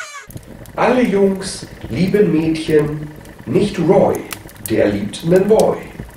Alle Jungs lieben Mädchen, nicht Roy, der liebt nen Boy.